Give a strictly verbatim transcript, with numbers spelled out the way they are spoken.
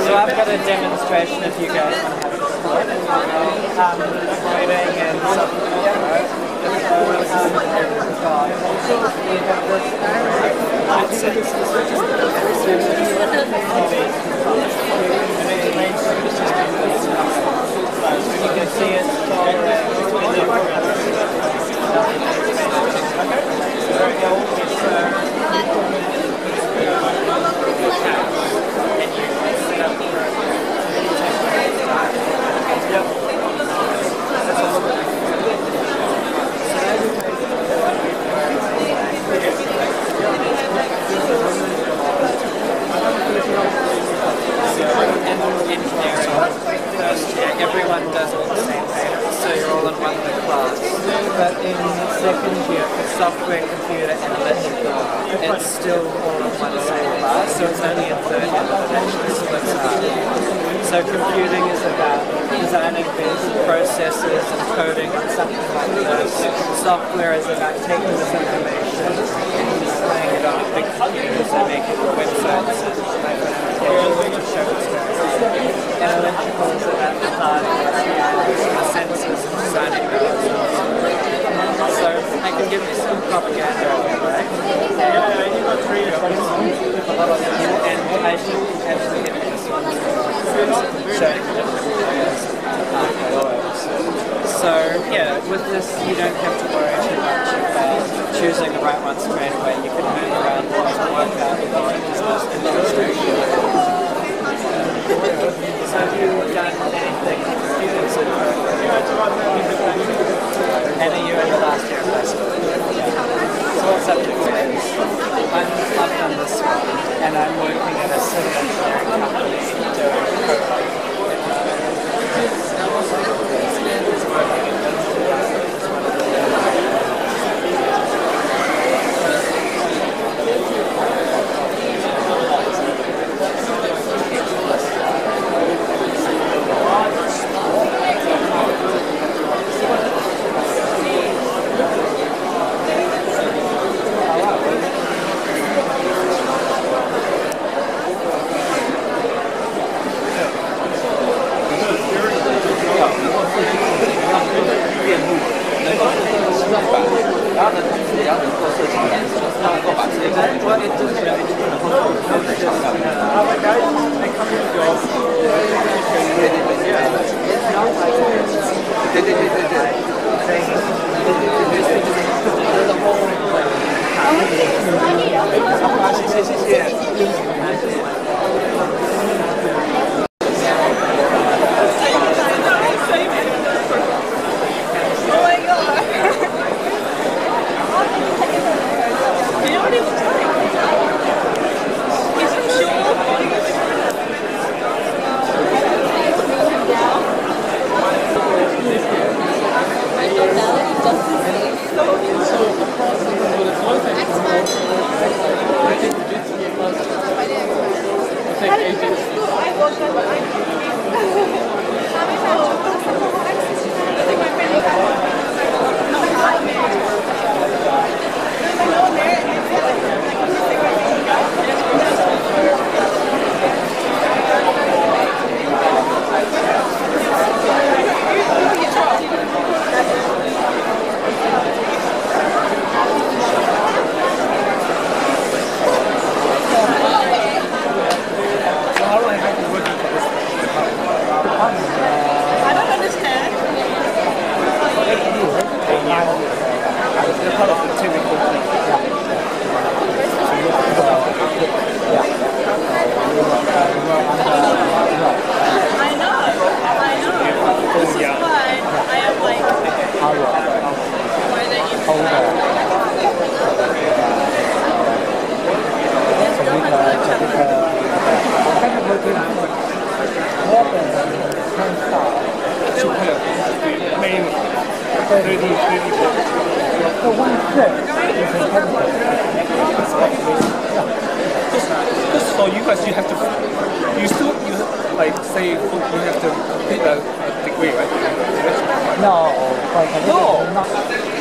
So I've got a demonstration if you guys want to have a look. Um, coding and software. So, um, we've got, we have this you can see it all around. Everyone does all the same things, so you're all in one big class. But in second year, for software, computer, and electrical, it's still all in one same class, so it's only in third year that it actually splits out. So computing is about designing basic processes and coding and something like this. Software is about taking this information and displaying it on a big computer, so making websites and applications to show it's going on. And electrical is about the hardware, the sensors and designing those. So I can give you some propaganda of it, right? And I should actually give you this one. Showing the different areas So yeah, with this you don't have to worry too much about choosing the right one straight away. You can move around and work out what is most interesting. So have you done anything students in any year in the last year of high school? So what subject is? I'm, I've done this one, and I'm working at a civil engineering company doing coding. So you guys, you have to, you still, you like say you have to complete a, a degree, right? No, no.